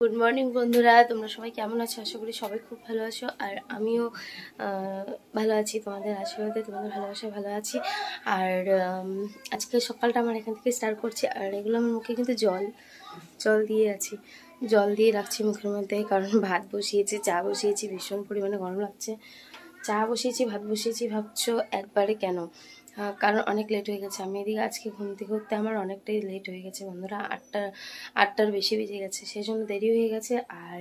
Good morning বন্ধুরা, তোমরা সবাই কেমন আছো? আশা করি সবাই খুব ভালো আছো। আর আমিও ভালো আছি, তোমাদের আশীর্বাদে, তোমাদের ভালোবাসায় ভালো আছি। আর আজকে সকালটা আমার এখান থেকে স্টার্ট করছি। আর এগুলো আমার মুখে কিন্তু জল দিয়ে আছি, জল দিয়ে রাখছি মুখের মধ্যে, কারণ ভাত বসিয়েছি, চা বসিয়েছি, ভীষণ পরিমাণে গরম লাগছে। চা বসিয়েছি, ভাত বসিয়েছি, ভাবছো একবারে কেন? কারণ অনেক লেট হয়ে গেছে। আমি এদিকে আজকে ঘুম থেকে উঠতে আমার অনেকটাই লেট হয়ে গেছে বন্ধুরা, আটটার বেশি বেজে গেছে, সেই জন্য দেরি হয়ে গেছে। আর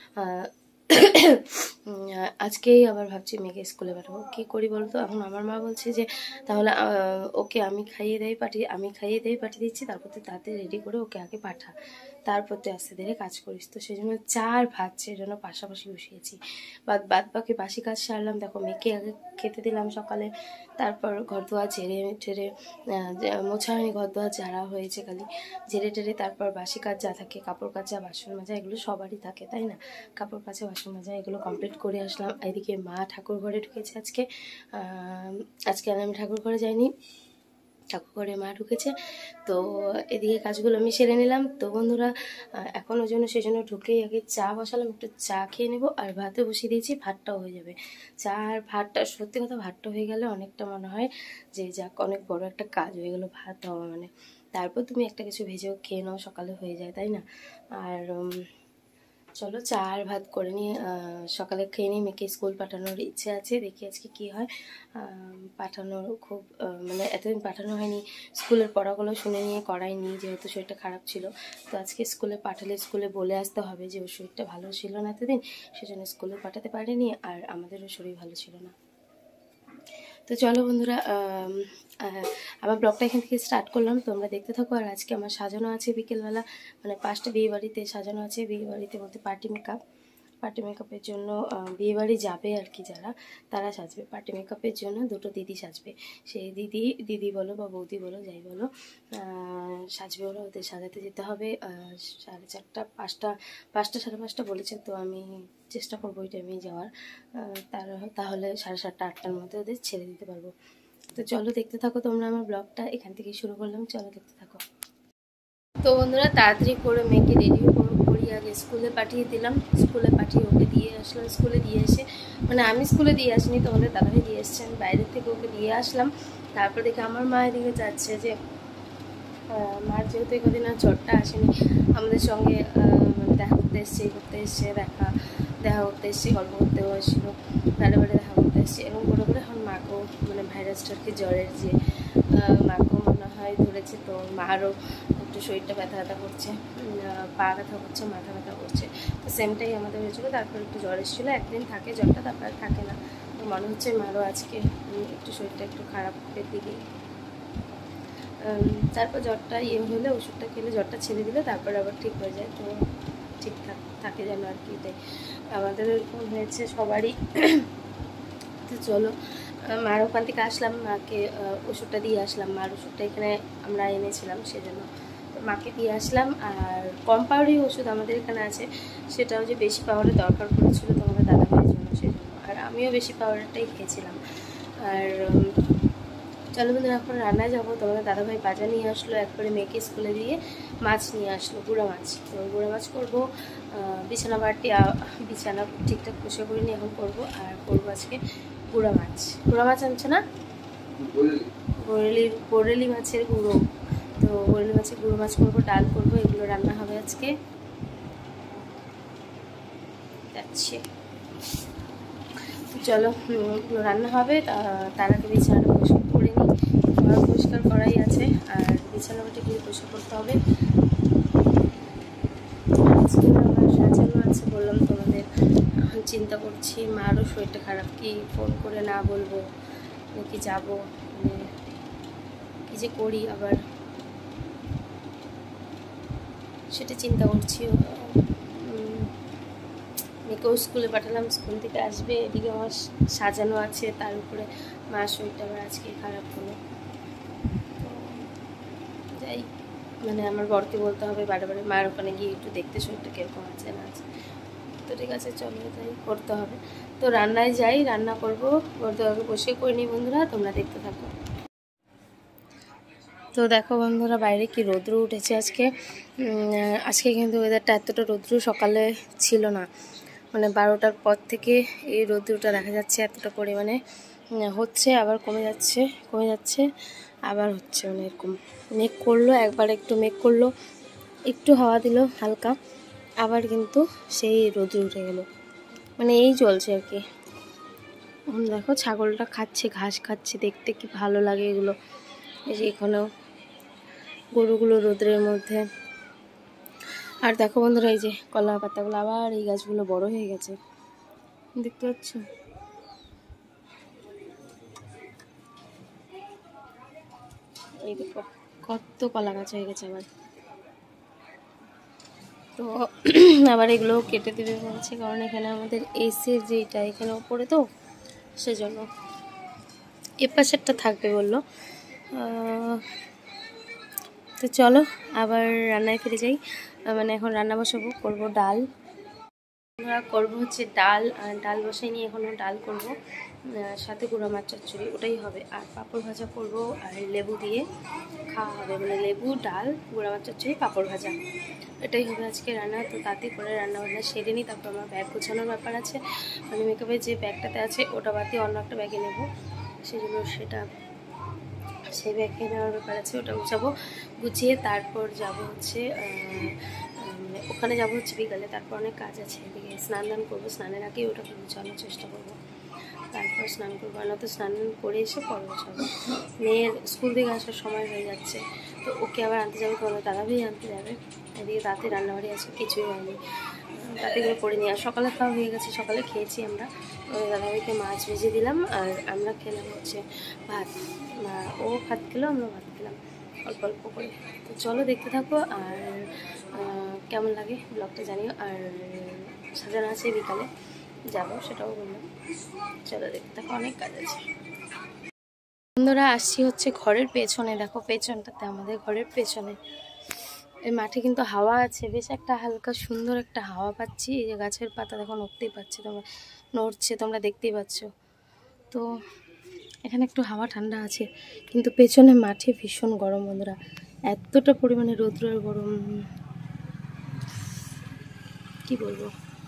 আজকেই আবার ভাবছি মেয়েকে স্কুলে পাঠাবো। কী করি বলতো? এখন আমার মা বলছে যে তাহলে ওকে আমি খাইয়ে পাঠিয়ে দিচ্ছি, তারপর তুই তাড়াতাড়ি রেডি করে ওকে আগে পাঠা, তারপর তুই আস্তে ধীরে কাজ করিস। তো সেই জন্য চা আর ভাত সেই জন্য পাশাপাশি বসিয়েছি। বাদ বাকি বাসি কাজ সারলাম। দেখো, মেয়েকে আগে খেতে দিলাম সকালে, তারপর ঘর দোয়া ঝেড়ে ঠেড়ে, মোছা হয়নি, ঘর দোয়া ঝাড়া হয়েছে খালি, ঝেড়ে টেড়ে তারপর বাসি কাজ যা থাকে, কাপড় কাচা, বাসন মাজা, এগুলো সবারই থাকে তাই না? কাপড় কাচা, বাসন মাজা, এগুলো কমপ্লিট করে আসলাম। এদিকে মা ঠাকুর ঘরে ঢুকেছে আজকে। আর আমি ঠাকুর ঘরে যাইনি, ঠাকুর ঘরে মা ঢুকেছে। তো এদিকে কাজগুলো আমি সেরে নিলাম। তো বন্ধুরা, এখন ওই জন্য সেই জন্য ঢুকেই আগে চা বসালাম, একটু চা খেয়ে নেবো। আর ভাতে বসিয়ে দিয়েছি, ভাতটাও হয়ে যাবে। চা আর ভাতটা, সত্যি কথা, ভাতটা হয়ে গেলে অনেকটা মনে হয় যে যাক, অনেক বড় একটা কাজ হয়ে গেলো ভাত হওয়া মানে। তারপর তুমি একটা কিছু ভেজেও খেয়ে নাও, সকালে হয়ে যায় তাই না? আর চলো চা আর ভাত করে নিয়ে সকালে খেয়ে নিয়ে মেয়েকে স্কুল পাঠানোর ইচ্ছে আছে। দেখি আজকে কি হয়। পাঠানোর খুব মানে এতদিন পাঠানো হয়নি, স্কুলের পড়াগুলো শুনে নিয়ে করাইনি, যেহেতু শরীরটা খারাপ ছিল। তো আজকে স্কুলে পাঠালে স্কুলে বলে আসতে হবে যে ওর শরীরটা ভালো ছিল না এতদিন, সেজন্য স্কুলে পাঠাতে পারিনি। আর আমাদেরও শরীর ভালো ছিল না। তো চলো বন্ধুরা, আমার ব্লগটা এখান থেকে স্টার্ট করলাম, তোমরা দেখতে থাকো। আর আজকে আমার সাজানো আছে বিকেলবেলা, মানে 5টা বিয়ে বাড়িতে সাজানো আছে। বিয়ে বাড়িতে বলতে পার্টি মেকআপের জন্য বিয়েবাড়ি যাবে আর কি, যারা তারা সাজবে। পার্টি মেকআপের জন্য 2টো দিদি সাজবে। সেই দিদি বলো বা বৌদি বলো, যাই বলো, সাজবে ওরা। ওদের সাজাতে যেতে হবে 4:30, 5টা 5:30 বলেছে। তো আমি চেষ্টা করবো ওই টাইমেই যাওয়ার, তাহলে 7:30, 8টার মধ্যে ওদের ছেড়ে দিতে পারবো। তো চলো দেখতে থাকো তোমরা আমার ব্লগটা, এখান থেকেই শুরু করলাম, চলো দেখতে থাকো। তো বন্ধুরা, তাড়াতাড়ি করে মেয়েকে রেডি করি, আগে স্কুলে পাঠিয়ে দিলাম। স্কুলে পাঠিয়ে ওকে দিয়ে আসলাম। স্কুলে দিয়ে এসে, মানে আমি স্কুলে দিয়ে আসিনি, তোমাদের দাদাভাই দিয়ে এসছে, আমি বাইরের থেকে ওকে দিয়ে আসলাম। তারপর দেখে আমার মা এদিকে যাচ্ছে যে মার যেহেতু কদিন আর জ্বরটা আসেনি, আমাদের সঙ্গে মানে দেখা করতে এসছে, গল্প করতেও এসেছিলো, বারে দেখা করতে এসছে, এরকম করে এখন মাকেও, মানে ভাইরাসটা আর কি, জ্বরের যে মাকেও মনে হয় ধরেছে। তো মারও একটু শরীরটা ব্যথা করছে, পা ব্যথা করছে, মাথা ব্যথা করছে। তো সেমটাই আমাদের হয়েছিলো। তারপর একটু জ্বর এসেছিলো, একদিন থাকে জ্বরটা, তারপর থাকে না। তো মনে হচ্ছে মারও আজকে একটু শরীরটা একটু খারাপের দিকেই। তারপর জ্বরটা হলে ওষুধটা খেলে জ্বরটা ছেড়ে দিলে তারপর আবার ঠিক হয়ে যায়। তো ঠিকঠাক থাকে যেন আর কি, তাই আমাদের এরকম হয়েছে সবারই। তো চলো, মার ওখান থেকে আসলাম, মাকে ওষুধটা দিয়ে আসলাম। মার ওষুধটা এখানে আমরা এনেছিলাম, সেজন্য মাকে দিয়ে আসলাম। আর কম পাওয়ারই ওষুধ আমাদের এখানে আছে, সেটাও যে বেশি পাওয়ারের দরকার পড়েছিল তোমাদের দাদাভাইয়ের জন্য, সেজন্য। আর আমিও বেশি পাওয়ারটাই খেয়েছিলাম। আর চলো বন্ধুরা, এখন রান্নায় যাবো। তোমাদের দাদাভাই বাজার নিয়ে আসলো, একবারে মেয়েকে স্কুলে দিয়ে মাছ নিয়ে আসলো, গুঁড়া মাছ। তো গুঁড়া মাছ করবো, বিছানা ঠিকঠাক পরিষ্কার করে নিয়ে এখন করবো। আর করবো আজকে গুঁড়া মাছ আনছে না, বরেলি মাছের গুঁড়ো। তো বরেলি মাছের গুঁড়ো মাছ করবো, ডাল করবো, এগুলো রান্না হবে আজকে। যাচ্ছে, চলো রান্না হবে। তার আগে বিছানাটা পরিষ্কার করে নিই, ঘর পরিষ্কার করাই আছে। আর বিছানাটা গিয়ে পরিষ্কার করতে হবে। আজকে আমার সাজানো আছে, বললাম তোমাদের। এখন চিন্তা করছি মারও শরীরটা খারাপ, কি ফোন করে না বলবো নাকি যাবো, মানে কী যে করি আবার, সেটা চিন্তা করছি। মেয়েকেও স্কুলে পাঠালাম, স্কুল থেকে আসবে, এদিকে আমার সাজানো আছে, তার উপরে মার শরীরটা আবার আজকে খারাপ হলো। তো যাই, মানে আমার বরকে বলতে হবে বারে মার ওখানে গিয়ে একটু দেখতে শরীরটা কীরকম আছে না আছে। তো ঠিক আছে, চলো তাই করতে হবে। তো রান্নায় যাই, রান্না করবো, করতে হবে, বসে করে নিই বন্ধুরা, তোমরা দেখতে থাকো। তো দেখো বন্ধুরা বাইরে কি রৌদ্র উঠেছে আজকে। আজকে কিন্তু ওয়েদারটা এতটা রৌদ্র সকালে ছিল না, মানে 12টার পর থেকে এই রৌদ্রটা দেখা যাচ্ছে এতটা পরিমাণে হচ্ছে, আবার কমে যাচ্ছে আবার হচ্ছে, মানে এরকম মেঘ করলো, একবার একটু মেঘ করলো, একটু হাওয়া দিল হালকা, আবার কিন্তু সেই রৌদ্র উঠে গেল, মানে এই চলছে আর কি। দেখো ছাগলটা খাচ্ছে, ঘাস খাচ্ছে, দেখতে কি ভালো লাগে এগুলো। এই যে এখানেও গরুগুলো রোদ্রের মধ্যে। আর দেখো বন্ধুরা এই যে কলা পাতাগুলো, আবার এই গাছগুলো বড় হয়ে গেছে, দেখতে পাচ্ছ। এই দেখো কত কলা গাছ হয়ে গেছে আবার। তো আবার এগুলো কেটে দেবে বলছে, কারণ এখানে আমাদের এসির যেটা এখানে ওপরে, তো সেজন্য এ পাশেরটা থাকবে বললো। তো চলো আবার রান্নায় ফিরে যাই। মানে এখন রান্না বসাবো, করবো ডাল। আমরা করবো হচ্ছে ডাল, আর ডাল বসাই নিয়ে এখনও ডাল করবো, সাথে গুঁড়ো মাছ চচ্চড়ি, ওটাই হবে। আর পাঁপড় ভাজা করবো, আর লেবু দিয়ে খাওয়া হবে, মানে লেবু, ডাল, গুঁড়ো মাছ চচ্চড়ি, পাঁপড় ভাজা, এটাই হবে আজকে রান্না। তো তাতে করে রান্নাবান্না সেরে নিই, তারপর আমার ব্যাগ গোছানোর ব্যাপার আছে, মানে মেকআপের যে ব্যাগটাতে আছে ওটা বাদ দিয়ে অন্য একটা ব্যাগে নেবো, সেই জন্য সেই ব্যাগে নেওয়ার ব্যাপার আছে, ওটা গুছাবো। গুছিয়ে তারপর যাব হচ্ছে ওখানে যাবো হচ্ছে বিকালে, তারপর অনেক কাজ আছে, এদিকে স্নান দান করবো, স্নানের আগেই ওটাকে গুছানোর চেষ্টা করবো, তারপর স্নান করবো। আর তো স্নান করে এসে পরে বসাবো, মেয়ের স্কুল থেকে আসার সময় হয়ে যাচ্ছে, তো ওকে আবার আনতে যাবে, তোমাদের দাদাভাই আনতে যাবে। এদিকে রাতে রান্নাবাড়ি আছে, কিছুই হয়নি, রাতে করে করে নিই। আর সকালে খাওয়া হয়ে গেছে, সকালে খেয়েছি আমরা, দাদাভাইকে মাছ ভেজে দিলাম, আর আমরা খেলাম হচ্ছে ভাত। ও ভাত খেলো, আমরা ভাত খেলাম অল্প অল্প করে। তো চলো দেখতে থাকো, আর কেমন লাগে ব্লগটা জানিও। আর সাজানো আছে বিকালে যাবো, সেটাও বললাম। চলো দেখতে থাকো, অনেক কাজ আছে। বন্ধুরা আসছি হচ্ছে ঘরের পেছনে, দেখো পেছনটাতে, আমাদের ঘরের পেছনে এই মাঠে কিন্তু হাওয়া আছে, বেশ একটা হালকা সুন্দর একটা হাওয়া পাচ্ছি। এই যে গাছের পাতা দেখো নড়তেই পাচ্ছে, তোমরা নড়ছে, তোমরা দেখতেই পাচ্ছ। তো এখানে একটু হাওয়া ঠান্ডা আছে, কিন্তু পেছনে মাঠে ভীষণ গরম বন্ধুরা, এতটা পরিমাণে রৌদ্র আর গরম, কি বলবো,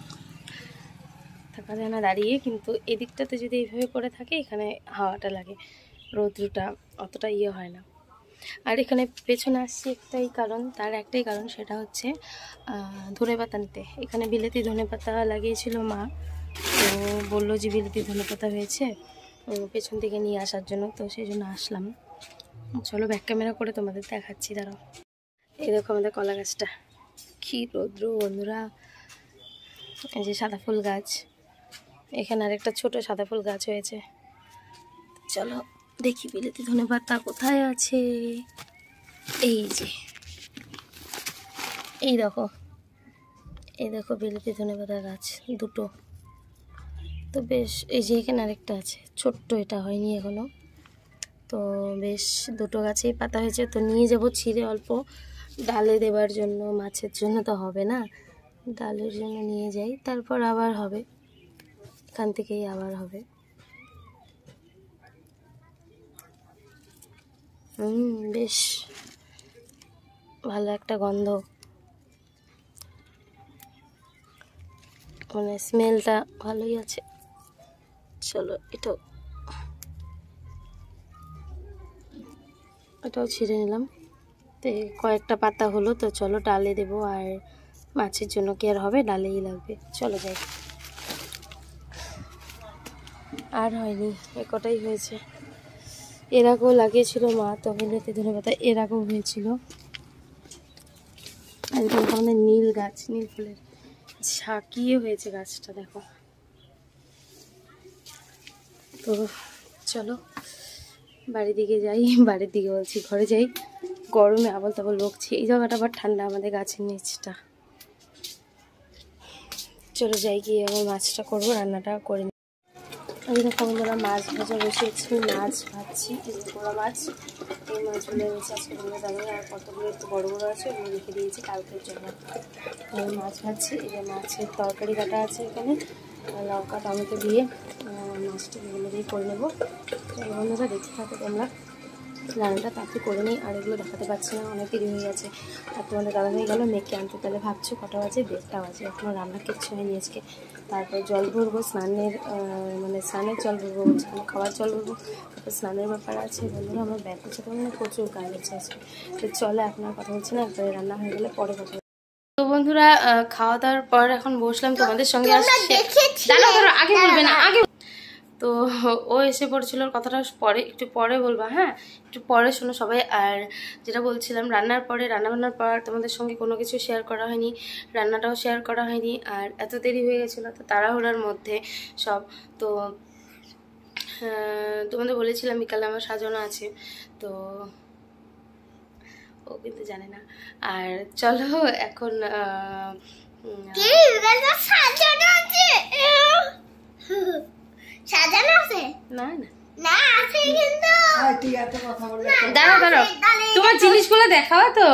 থাকা যায় না দাঁড়িয়ে। কিন্তু এদিকটাতে যদি এইভাবে করে থাকে, এখানে হাওয়াটা লাগে, রৌদ্রটা অতটা হয় না। আর এখানে পেছনে আসছি একটাই কারণ, সেটা হচ্ছে ধনেপাতা নিতে। এখানে বিলেতি ধনেপাতা লাগিয়েছিল মা, তো বললো যে বিলেতি ধনেপাতা হয়েছে, পেছন থেকে নিয়ে আসার জন্য, তো সেই জন্য আসলাম। চলো ব্যাক ক্যামেরা করে তোমাদের দেখাচ্ছি, দাঁড়াও। এই দেখো আমাদের কলা গাছটা, কি রৌদ্র বন্ধুরা। এই যে সাদা ফুল গাছ, এখানে আরেকটা ছোট সাদা ফুল গাছ হয়েছে। চলো দেখি বিলেতি ধনেপাতা কোথায় আছে। এই যে এই দেখো বিলেতি ধনেপাতা গাছ দুটো, তো বেশ। এই যে এখানে আরেকটা আছে ছোট্ট, এটা হয়নি এখনো, তো বেশ দুটো গাছেই পাতা হয়েছে। তো নিয়ে যাব ছিঁড়ে অল্প ডালে দেবার জন্য, মাছের জন্য তো হবে না, ডালের জন্য নিয়ে যাই, তারপর আবার হবে, এখান থেকেই আবার হবে। বেশ ভালো একটা গন্ধ, মানে স্মেলটা ভালোই আছে। চলো এটাও ছিঁড়ে নিলাম। তো কয়েকটা পাতা হলো, তো চলো ডালে দেবো, আর মাছের জন্য কি আর হবে, ডালেই লাগবে। চলো যাই। আর হয়নি, কটাই হয়েছে। এর আগেও লাগিয়েছিল মা, তো বিলেতি ধনেপাতা এর আগেও হয়েছিল। আর এখানে আমাদের নীল গাছ, নীল ফুলের ঝাঁকিয়ে হয়েছে গাছটা, দেখো। তো চলো বাড়ির দিকে যাই, বাড়ির দিকে বলছি, ঘরে যাই। গরমে আবল তাবল বকছি, এই জায়গাটা আবার ঠান্ডা, আমাদের গাছের নিচটা। চলো যাই, গিয়ে আমি মাছটা করবো, রান্নাটা করে নিই। এই দেখো বন্ধুরা মাছ ভাজা বসিয়েছি, মাছ ভাজছি, পোড়া মাছ। এই মাছগুলো এনেছি আজকে তোমরা জানো, আর কতগুলো একটু বড়ো বড়ো আছে, ওগুলো রেখে দিয়েছি কালকের জন্য। আমি মাছ ভাজছি, এই যে মাছের তরকারি কাটা আছে এখানে, লঙ্কা টমেটো দিয়ে মাছটা এগুলো দিয়ে করে নেবো। বন্ধুরা দেখতে থাকো তোমরা। রান্নাটা তাড়াতাড়ি করে নিই, আর এগুলো দেখাতে পারছি না, অনেক দেরি হয়ে গেছে। আর তোমাদের দাদা হয়ে গেল মেয়েকে আনতে, তাহলে ভাবছো কটা বাজে? 1:30 বাজে, এখনও রান্না কিচ্ছু হয়নি আজকে। তারপর জল ভরবো, স্নানের মানে স্নানের জল ভরবো বলছি, খাওয়ার জল ভরবো, তারপর স্নানের ব্যাপার আছে। বন্ধুরা আমার ব্যাগ গোছাতে মানে প্রচুর কাজ আছে আজকে। তো চলো এখন আর কথা বলছি না, একবারে রান্না হয়ে গেলে পরে কথা। তো বন্ধুরা খাওয়া দাওয়ার পর এখন বসলাম তোমাদের সঙ্গে। আগে বলবে না, আগে। তো ও এসে পড়ছিল, ওর কথাটা পরে একটু পরে বলবা, হ্যাঁ একটু পরে শোনো সবাই। আর যেটা বলছিলাম, রান্নাবান্নার পর তোমাদের সঙ্গে কোনো কিছু শেয়ার করা হয়নি, রান্নাটাও শেয়ার করা হয়নি। আর এত দেরি হয়ে গেছিলো, তো তাড়াহুড়ার মধ্যে সব। তো তোমাদের বলেছিলাম বিকালে আমার সাজানো আছে, তো ও কিন্তু জানে না। আর চলো এখন না না দাঁড়াও দাঁড়াও, তোমার জিনিসগুলো দেখাও তো।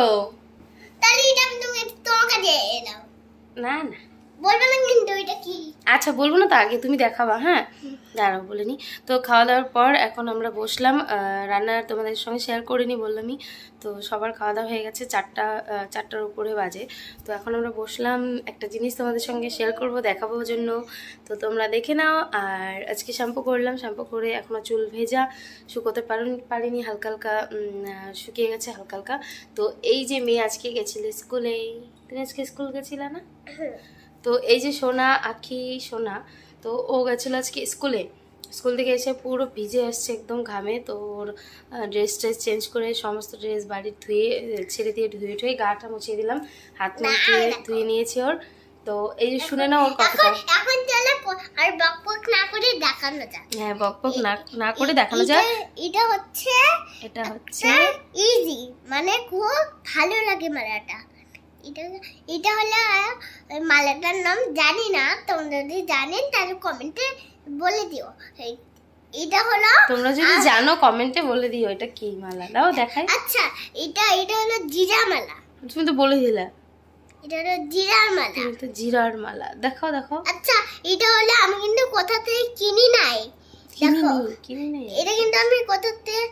না না বলবে না কিন্তু এটা কি। আচ্ছা বলবো না, তো আগে তুমি দেখাবা, হ্যাঁ দাঁড়াও বলে নি। তো খাওয়া দাওয়ার পর এখন আমরা বসলাম, রান্নার তোমাদের সঙ্গে শেয়ার করিনি বললামই। তো সবার খাওয়া দাওয়া হয়ে গেছে, 4টার উপরে বাজে। তো এখন আমরা বসলাম, একটা জিনিস তোমাদের সঙ্গে শেয়ার করব, দেখাবো জন্য। তো তোমরা দেখে নাও। আর আজকে শ্যাম্পু করলাম, শ্যাম্পু করে এখনও চুল ভেজা, শুকোতে পারিনি, হালকা হালকা শুকিয়ে গেছে হালকা হালকা। তো এই যে মেয়ে আজকে গেছিল স্কুলে, তুমি আজকে স্কুল গেছিলে না? তো এই যে সোনা, আখি সোনা, তো ও গেছিলো আজকে স্কুল থেকে এসে পুরো ভিজে আসছে একদম ঘামে। তো ওর ড্রেস চেঞ্জ করে সমস্ত ড্রেস বাড়ির ছেড়ে দিয়ে ধুয়ে গাটা মুছিয়ে দিলাম, হাত মুখ ধুয়ে নিয়েছি ওর। তো এই যে শুনে না ওর কথাটা, আর বকবক না করে দেখানো যায়। হ্যাঁ বকবক না করে দেখানো যায়। এটা হচ্ছে ইজি, মানে খুব ভালো লাগে মালাটা। এটা হলো মালাটার নাম জানি না, তোমরা যদি জানেন তাহলে কমেন্টে বলে দিও। এটা হলো, তোমরা যদি জানো কমেন্টে বলে দিও এটা কি মালা, দাও দেখাই। আচ্ছা এটা হলো জিরা মালা। তুমি তো বলে দিলা এটা হলো জিরার মালা। তুমি তো জিরার মালা, দেখাও। আচ্ছা এটা হলো আমি কিন্তু কোথা থেকে কিনি নাই, দেখো কিনি নাই, এটা কিন্তু আমি কোথা থেকে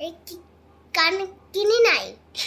কিনি নাই।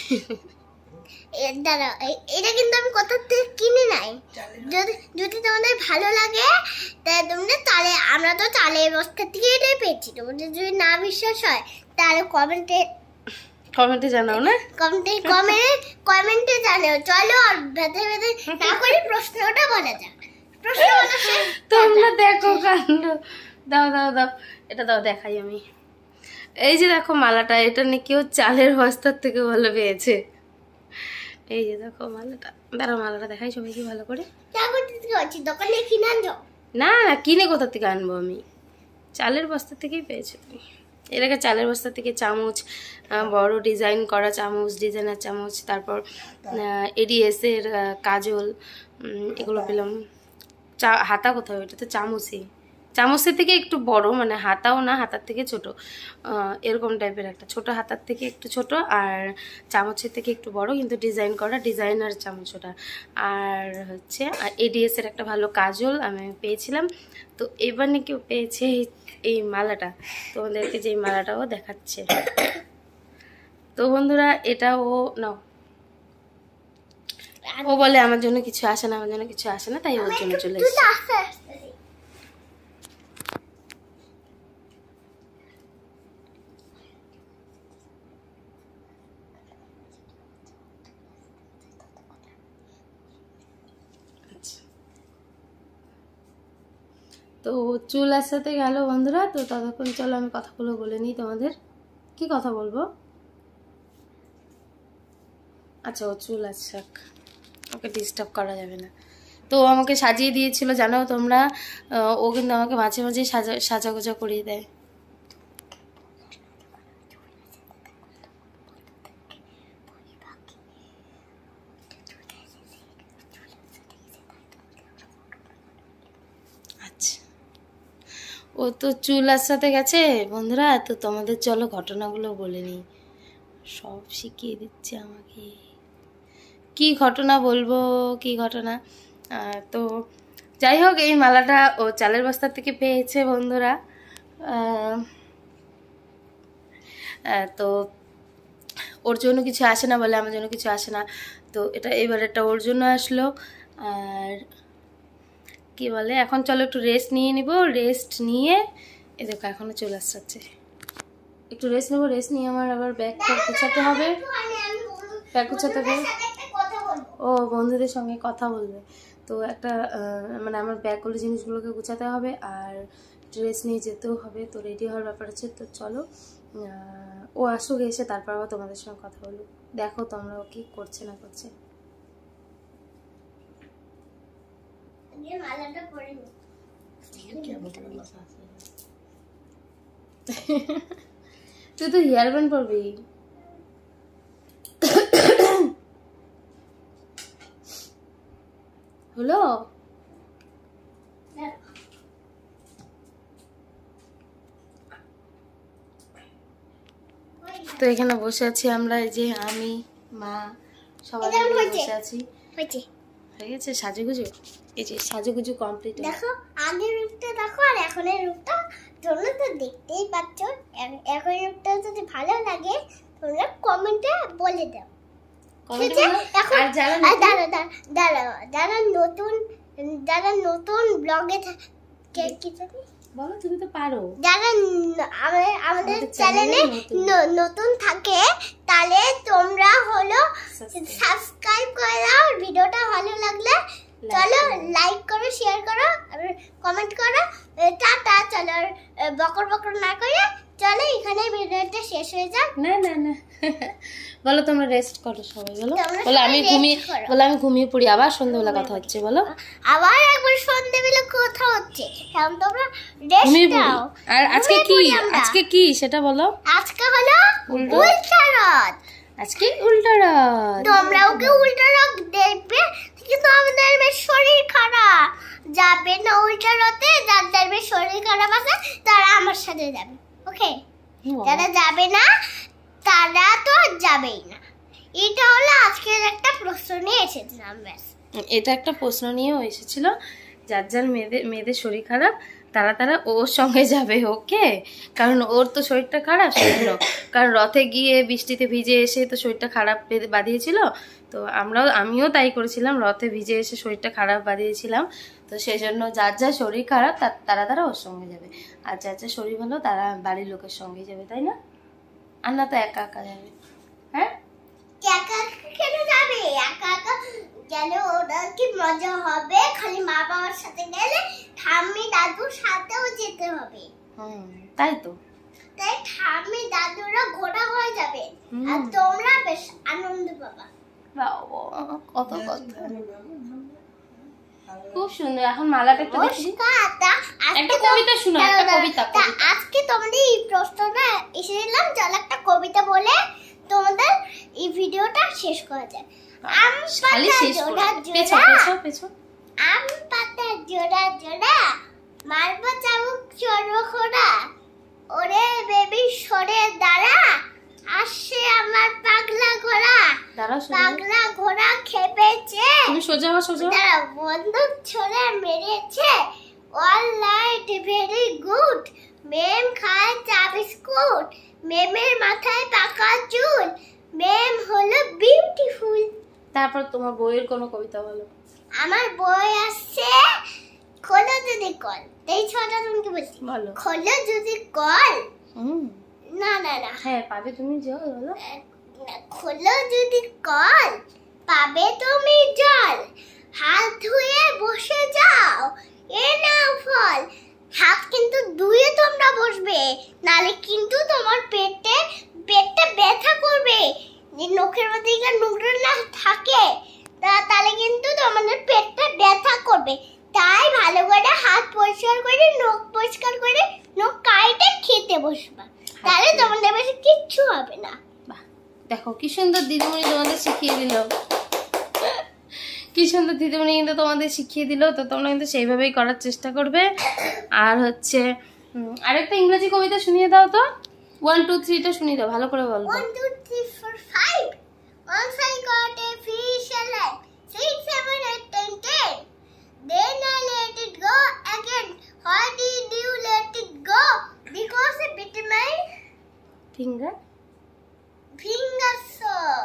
এটা কিন্তু আমি কোথা থেকে কিনে নাই। যদি তোমাদের ভালো লাগে তাহলে আমরা তো চালের বস্তা থেকে এটাই পেয়েছি। তোমাদের যদি না বিশ্বাস হয় তাহলে কমেন্টে জানাও, না কমেন্টে জানাও। চলো আর বেঁধে না করে প্রশ্নটা বলা যাক। তোমরা দেখো কাণ্ড, দাও এটা দাও দেখাই আমি। এই যে দেখো মালাটা, এটা নাকি ও চালের বস্তার থেকে ভালো পেয়েছে। এই যে দেখো মালাটা, দাঁড়াও মালাটা দেখাই সবাইকে ভালো করে। দোকানে কিনে আনছো? না কিনে কোথা থেকে আনবো আমি, চালের বস্তা থেকেই পেয়েছো তুমি। এটাকে চালের বস্তা থেকে চামচ, বড় ডিজাইন করা চামচ, ডিজাইনার চামচ, তারপর এডিএসের কাজল, এগুলো পেলাম। হাতা কোথাও, এটা তো চামচের থেকে একটু বড়, মানে হাতাও না, হাতার থেকে ছোট, এরকম টাইপের একটা ছোট, হাতার থেকে একটু ছোট, আর চামচের থেকে একটু বড়, কিন্তু ডিজাইন করা, ডিজাইনার চামচ ওটা। আর হচ্ছে এডিএস এর একটা ভালো কাজল আমি পেয়েছিলাম। তো এবার নাকি পেয়েছে এই মালাটা, তোমাদেরকে যে মালাটাও দেখাচ্ছে। তো বন্ধুরা এটা ও নাও, ও বলে আমার জন্য কিছু আসে না, তাই ওর জন্য চলে এসেছে। তো চুল আসাতে গেল বন্ধুরা। তো ততক্ষণ চলো আমি কথাগুলো বলে নিই তোমাদের। কি কথা বলবো? আচ্ছা ও চুল আসাক, ওকে ডিস্টার্ব করা যাবে না। তো আমাকে সাজিয়ে দিয়েছিল জানো তোমরা, ও কিন্তু আমাকে মাঝে মাঝে সাজাগোজা করিয়ে দেয়। ও তো চুল আসাতে গেছে বন্ধুরা। তো তোমাদের চলো ঘটনাগুলো বলে নিই, সব শিখিয়ে দিচ্ছে আমাকে। কি ঘটনা বলবো, কি ঘটনা। তো যাই হোক, এই মালাটা ও চালের বস্তা থেকে পেয়েছে বন্ধুরা। তো ওর জন্য কিছু আসে না বলে আমার জন্য কিছু আসে না, তো এটা এবারেরটা ওর জন্য আসলো। আর কি বলে, এখন চলো একটু রেস্ট নিয়ে নিব, রেস্ট নিয়ে এ দেখো এখনো চলে আসছে, একটু রেস্ট নেবো, রেস্ট নিয়ে আমার আবার ব্যাগটা গুছাতে হবে, ব্যাগ গুছাতে হবে। ও বন্ধুদের সঙ্গে কথা বলবে, তো একটা মানে আমার ব্যাগগুলো জিনিসগুলোকে গুছাতে হবে আর ড্রেস নিয়ে যেতেও হবে, তো রেডি হওয়ার ব্যাপার আছে। তো চলো ও আসুক, এসে তারপর আবার তোমাদের সঙ্গে কথা বলবো। দেখো তোমরা ও কি করছে না করছে। তুই তো হেয়ার ব্যান্ড পরবি। হলো তো এখানে বসে আছি আমরা, এই যে আমি মা সবাই বসে আছি। হয়ে গেছে সাজুগুজু, এই যে সাজুগুজু কমপ্লিট। দেখো আগের রূপটা দেখো আর এখনের রূপটা, তোমরা তো দেখতেই পাচ্ছ। এখনের রূপটা যদি ভালো লাগে তোমরা কমেন্টে বলে দাও। যারা নতুন ব্লগে বলো, তুমি তো পারো, যারা আমাদের চ্যানেলে নতুন থাকে তাহলে তোমরা হলো সাবস্ক্রাইব করে দাও। ভিডিওটা ভালো লাগলে চলো লাইক করো, শেয়ার করো, কমেন্ট করো। টাটা, চলো বকর বকর না করে চলো এখানে ভিডিওটা শেষ হয়ে যাক। না না না বলো তোমরা রেস্ট করো সবাই, বলো আমি ঘুমিয়ে পড়ি, আবার সন্ধ্যাবেলা কথা হচ্ছে। বলো আবার একবার সন্ধ্যাবেলা কথা হচ্ছে, কারণ তোমরা রেস্ট দাও। আর আজকে কি সেটা বলো। আজকে হলো উল্টা রথ। আজকে উল্টা রথ, তোমরাও কি উল্টা রথ দেখবে? কিন্তু আমাদের শরীর খারাপ, যাবে না উল্টা রথে। যাদের শরীর খারাপ আছে তারা আমার সাথে যাবে, ওকে? যারা যাবে না তারা তো যাবেই না। এটা হলো আজকের একটা প্রশ্ন নিয়ে এসেছিলাম, ব্যাস। এটা একটা প্রশ্ন নিয়েও এসেছিল, যার যার মেয়েদের শরীর খারাপ তারা ওর সঙ্গে যাবে, ওকে? কারণ ওর তো শরীরটা খারাপ সেজন্য, কারণ রথে গিয়ে বৃষ্টিতে ভিজে এসে তো শরীরটা খারাপ বাঁধিয়েছিল। তো আমিও তাই করেছিলাম, রথে ভিজে এসে শরীরটা খারাপ বাঁধিয়েছিলাম। তো সেই জন্য যার যার শরীর খারাপ তারা ওর সঙ্গে যাবে, আর যার যার শরীর ভালো তারা বাড়ির লোকের সঙ্গে যাবে, তাই না? আর না তো একা একা যাবে। হ্যাঁ, একা কেন যাবে? একা একা গেলে ওটা কি মজা হবে? খালি মা বাবার সাথে গেলে ঠাম্মি দাদুর সাথেও যেতে হবে। তাই তো, তাই ঠাম্মি দাদুরা ঘোরা হয়ে যাবে আর তোমরা বেশ আনন্দ পাবা। কত কথা, খুব সুন্দর। এখন মালাটা একটু দেখি, একটা কবিতা শোনা, একটা কবিতা। আজকে তোমাদের এই প্রশ্নটা এসেছিলাম, চল একটা কবিতা বলে তোমাদের এই ভিডিওটা শেষ করা যায়। আম পাতা জোড়া জোড়া মারবো চাবুক চড়বো খোড়া, ওরে বেবি সরে দাঁড়া, আসছে আমার পাগলা ঘোড়া। পাগলা ঘোড়া খেপেছে, দাঁড়া বন্দুক ছড়ে মেরেছে। অল রাইট ভেরি গুড, মেম খায় চা বিস্কুট, মেমের মাথায় পাকা চুল, মেম হলো বিউটিফুল। তারপর তোমার বইয়ের কোনো কবিতা বলো। আমার বই আসছে খোলো যদি কল, এই ছটা তোমাকে বলছি, খোলো যদি কল। না না না, হ্যাঁ পাবে তুমি জল, বলো। খোলো যদি কল পাবে তুমি জল, হাত ধুয়ে বসে যাও এ নাও ফল। হাত কিন্তু ধুয়ে তোমরা বসবে, নালে কিন্তু তোমার পেটে ব্যথা করবে। নখের মধ্যে নোংরা না থাকে তাহলে কিন্তু তোমাদের পেটটা ব্যথা করবে। তাই ভালো করে হাত পরিষ্কার করে, নখ পরিষ্কার করে, নখ কাইটে খেতে বসবা, তাহলে তোমাদের বেশি কিচ্ছু হবে না। দেখো কি সুন্দর দিদিমণি তোমাদের শিখিয়ে দিল, কি সুন্দর দিদিমণি কিন্তু তোমাদের শিখিয়ে দিল। তো তোমরা কিন্তু সেইভাবেই করার চেষ্টা করবে। আর হচ্ছে আরেকটা ইংরেজি কবিতা শুনিয়ে দাও তো, 1 2 3টা শুনিয়ে দাও, ভালো করে বলবো। 1 2 3 4 5 Once I got a fish alive, 6 7 8 9 10. Then I let it go again. Why did you let it go? Because it bit my finger so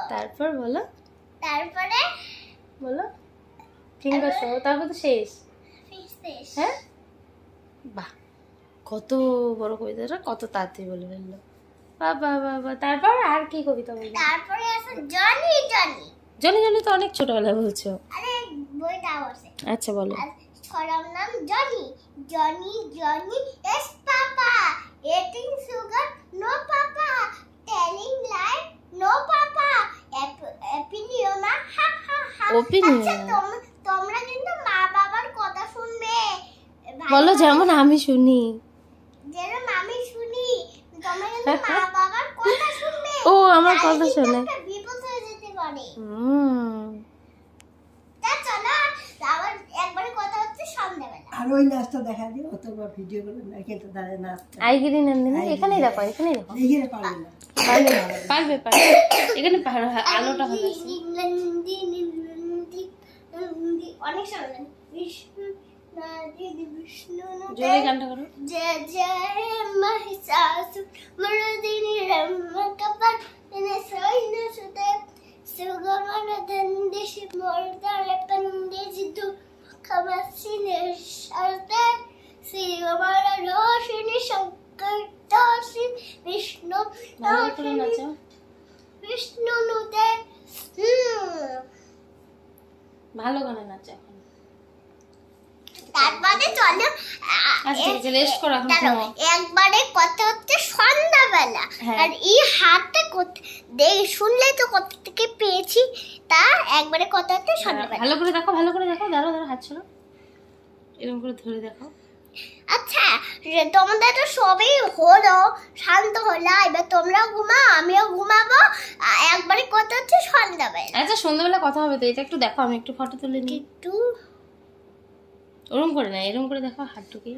তারপর বলো, তারপরে বলো ফিঙ্গার সহ, তারপর তো শেষ। শেষ। হ্যাঁ, বাহ, কত বড় কবিতাটা কত তাড়াতাড়ি বলে ফেললো। বাবা বাবা, তারপর আর কি কবিতা বলবো? তারপরে আছে জনি জনি। জনি জনি তো অনেক ছোটবেলা বলছো। আরে বইটা আছে। আচ্ছা বলো। ছড়ার নাম Johnny. Johnny Johnny yes papa, eating sugar no papa, telling lie no papa, opinion ha ha ha। Opinion? আচ্ছা তোমরা কিন্তু মা বাবার কথা শুনবে। বলো যেমন আমি শুনি। যেরকম আমি শুনি, তোমরা কিন্তু মা বাবার কথা শুনবে। ও আমার কথা শুনে বিপদ হয়ে যেতে পারে। তা চলো আবার একবারে কথা হচ্ছে সন্ধ্যাবেলা। আর ওই নাচটা দেখা দিও, অতবার ভিডিও করে না, কিন্তু দাঁড়ায় নাচটা আইগিরি নন্দিনী এখানেই দেখো, এখানেই দেখো। এইখানে পারবে না, পারবে পারবে, এখানে আলোটা হবে। অনেক সময় বিষ্ণু বিষ্ণু জোরে গানটা করো। जय जय महिषासुर मर्दिनी रम्मकपर नसैन सुते सुगमन दंदिश मोरदारे पंडिजितु खमसिने शरते शिवमर रोशिनी शंकर दासी विष्णु ভালো করে নাচো। विष्णु नुते ভালো গানে নাচো এখন। তারপরে চলো আচ্ছা রেস্ট করো এখন। দাঁড়াও, একবারে কথা হচ্ছে সন্ধ্যাবেলা। আর এই হাতটা শুনলে তো কোথা থেকে পেয়েছি, তা একবারে কথা হচ্ছে সন্ধ্যাবেলা। ভালো করে দেখো, ভালো করে দেখো, দাঁড়াও দাঁড়াও, হাত ছড়ো, এরকম করে ধরে দেখো। আচ্ছা তোমাদের তো সবই হলো, শান্ত হলো, এবার তোমরাও ঘুমাও, আমিও ঘুমাবো। একবারে কথা হচ্ছে সন্ধ্যাবেলা। আচ্ছা সন্ধ্যাবেলা কথা হবে তো, এটা একটু দেখো, আমি একটু ফটো তুলে নিই। একটু ওরম করে না, এরম করে দেখো, হাত ঢুকিয়ে।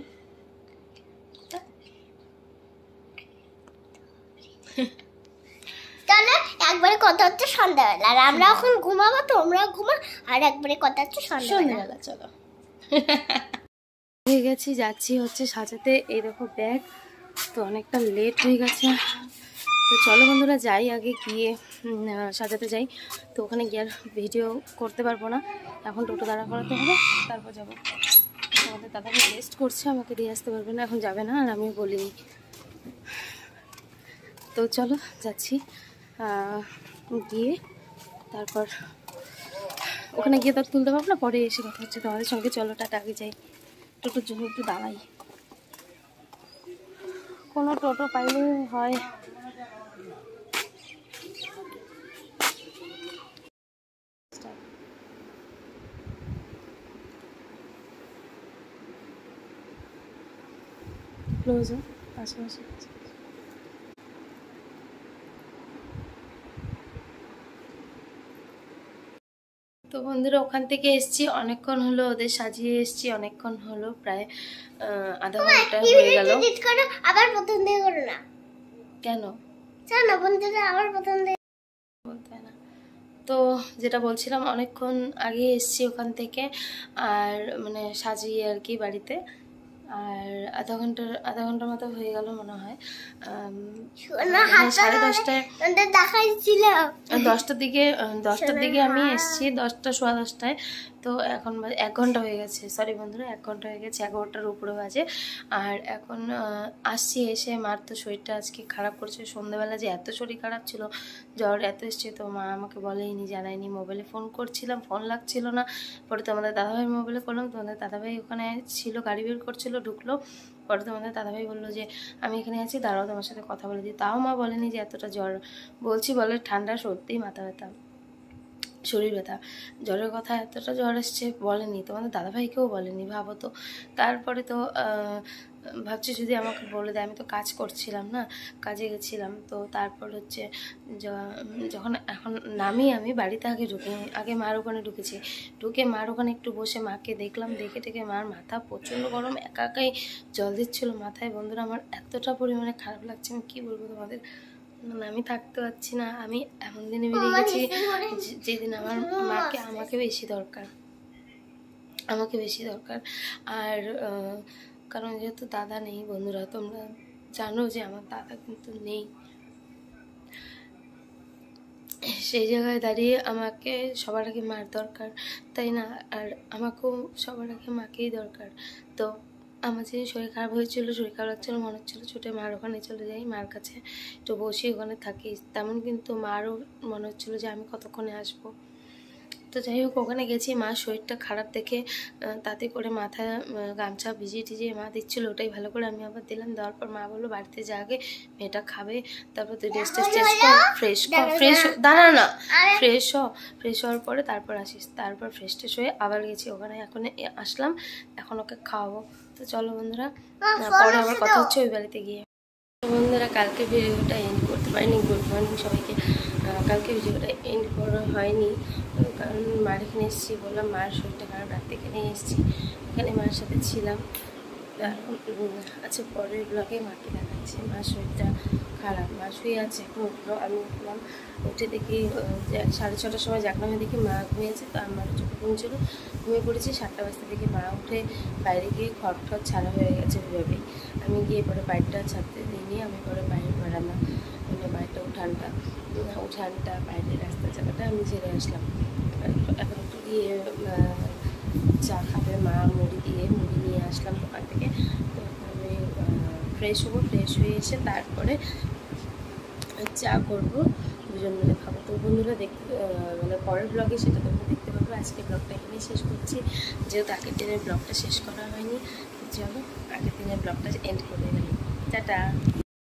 তাহলে একবারে কথা হচ্ছে সন্ধ্যাবেলা, আর আমরা এখন ঘুমাবো, তোমরাও ঘুমা, আর একবারে কথা হচ্ছে সন্ধ্যাবেলা। চলো হয়ে গেছি, যাচ্ছি হচ্ছে সাজাতে। এই দেখো ব্যাগ, তো অনেকটা লেট হয়ে গেছে, তো চলো বন্ধুরা যাই, আগে গিয়ে সাজাতে যাই। তো ওখানে গিয়ে আর ভিডিও করতে পারবো না, এখন টোটো দাঁড়া করাতে হবে, তারপর যাবো। আমাদের দাদাকে রেস্ট করছে, আমাকে দিয়ে আসতে পারবে না, এখন যাবে না, আর আমি বলিনি। তো চলো যাচ্ছি, গিয়ে তারপর ওখানে গিয়ে তো তুলতে পারবো না, পরে এসে কথা হচ্ছে তোমাদের সঙ্গে। চলো টাটা, আগে যাই, টোটোর জন্য একটু দাঁড়াই, কোনো টোটো পাইলে হয়। ক্লোজ আশেপাশে। তো বন্ধুরা ওখান থেকে এসছি, অনেকক্ষণ হলো, ওদের সাজিয়ে এসছি, অনেকক্ষণ হলো, প্রায় আধা ঘন্টা হয়ে গেল। আবার প্রথম দিয়ে করো না কেন জানো বন্ধুরা, আবার প্রথম দিয়ে বলতে হয় না। তো যেটা বলছিলাম, অনেকক্ষণ আগে এসছি ওখান থেকে, আর মানে সাজিয়ে আর কি বাড়িতে, আর আধা ঘন্টার মতো হয়ে গেল মনে হয়। 10:30টায় দেখাইছিলাম, 10টার দিকে আমি এসছি, 10টা সোয়া 10টায়। তো এখন 1 ঘন্টা হয়ে গেছে, সরি বন্ধুরা, 1 ঘন্টা হয়ে গেছে, 11টার উপরে বাজে। আর এখন আসছি, এসে মার তো শরীরটা আজকে খারাপ করছে। সন্ধ্যাবেলা যে এত শরীর খারাপ ছিল, জ্বর এত এসছে, তো মা আমাকে বলেইনি, জানায়নি। মোবাইলে ফোন করছিলাম, ফোন লাগছিল না, পরে তোমাদের দাদাভাই মোবাইলে করলাম, তোমাদের দাদাভাই ওখানে ছিল, গাড়ি বের করছিল, ঢুকলো। পরে তোমাদের দাদাভাই বললো যে আমি এখানে আছি, দাঁড়াও তোমার সাথে কথা বলে দিই। তাও মা বলেনি যে এতটা জ্বর, বলছি বলে ঠান্ডা, সর্দি, মাথা ব্যথা, শরীর ব্যথা, জ্বরের কথা, এতটা জ্বর এসছে বলেনি, তোমাদের দাদাভাইকেও বলেনি, ভাবো তো। তারপরে তো ভাবছি যদি আমাকে বলে দেয়, আমি তো কাজ করছিলাম না, কাজে গেছিলাম। তো তারপর হচ্ছে যখন এখন নামি, আমি বাড়িতে আগে মার ওখানে ঢুকেছি, ঢুকে মার ওখানে একটু বসে মাকে দেখলাম, দেখে মার মাথা প্রচণ্ড গরম, একাই জল দিচ্ছিলো মাথায়। বন্ধুরা আমার এতটা পরিমাণে খারাপ লাগছে, আমি কী বলবো তোমাদের, মানে আমি থাকতে পারছি না। আমি এমন দিনে বেরিয়ে গেছি যেদিন আমার মাকে আমাকে বেশি দরকার, আর কারণ যেহেতু দাদা নেই, বন্ধুরা তোমরা জানো যে আমার দাদা কিন্তু নেই, সেই জায়গায় দাঁড়িয়ে আমাকে সবার আগে মার দরকার, তাই না? আর আমাকেও সবার আগে মাকেই দরকার। তো আমার যেদিন শরীর খারাপ হয়েছিল, শরীর খারাপ লাগছিলো, মনে হচ্ছিলো ছুটে মার ওখানে চলে যাই, মার কাছে একটু বসি, ওখানে থাকি। তেমন কিন্তু মারও মনে হচ্ছিলো যে আমি কতক্ষণে আসবো। তো যাই হোক, ওখানে গেছি। মার শরীরটা খারাপ দেখে তাতে করে মাথায় গামছা ভিজিয়ে টিজিয়ে মা দিচ্ছিলো, ওটাই ভালো করে আমি আবার দিলাম। দেওয়ার পর মা বললো বাড়িতে যা, আগে মেয়েটা খাবে, তারপর তুই রেস্ট কর, ফ্রেশ দাঁড়া না, ফ্রেশ হওয়ার পরে তারপর আসিস। তারপর ফ্রেশ ট্রেশ হয়ে আবার গেছি ওখানে, এখন আসলাম, এখন ওকে খাওয়াবো। তো চলো বন্ধুরা, পরে আবার কথা হচ্ছে ওই বাড়িতে গিয়ে। বন্ধুরা, কালকে ভিডিওটা এন্ড করতে পারিনি। গুড মর্নিং সবাইকে। কালকে ভিডিওটা এন্ড করা হয়নি, কারণ মার এখানে এসেছি, বললাম মার শরীরটা খারাপ, রাতে এখানে এসেছি, এখানে মার সাথে ছিলাম। আচ্ছা, পরের ব্লগে মাকে দেখাচ্ছি। মার শরীরটা খারাপ, মা শুয়ে আছে, এখন উঠলো, আমি উঠলাম, উঠে দেখি 6:30টার সময় জাগলামে দেখি মা ঘুমিয়েছে। তো আমার চোখে ঘুম ছিল, ঘুমিয়ে পড়েছি। 7টা বাজতে দেখি মা উঠে বাইরে গিয়ে ঘর ঠর ছাড়া হয়ে গেছে ভেবেই। আমি গিয়ে পরে বাইরটা ছাড়তে দিইনি, আমি পরে বাইরের বারান্দা, মানে বাড়িটা উঠানটা বাইরের রাস্তা জায়গাটা আমি ঝেড়ে আসলাম। এখন একটু গিয়ে চা খাবে মা, মুড়ি নিয়ে আসলাম দোকান থেকে। তো আমি ফ্রেশ হবো, ফ্রেশ হয়ে এসে তারপরে চা করবো, দুজন মিলে খাবো। তো বন্ধুরা মানে পরের ব্লগে সেটা তোমরা দেখতে পাবো। আজকে ব্লগটা এখানেই শেষ করছি, যেহেতু আগের দিনের ব্লগটা শেষ করা হয়নি। চলো আগের দিনের ব্লগটা এন্ড করে গেলাম। টাটা।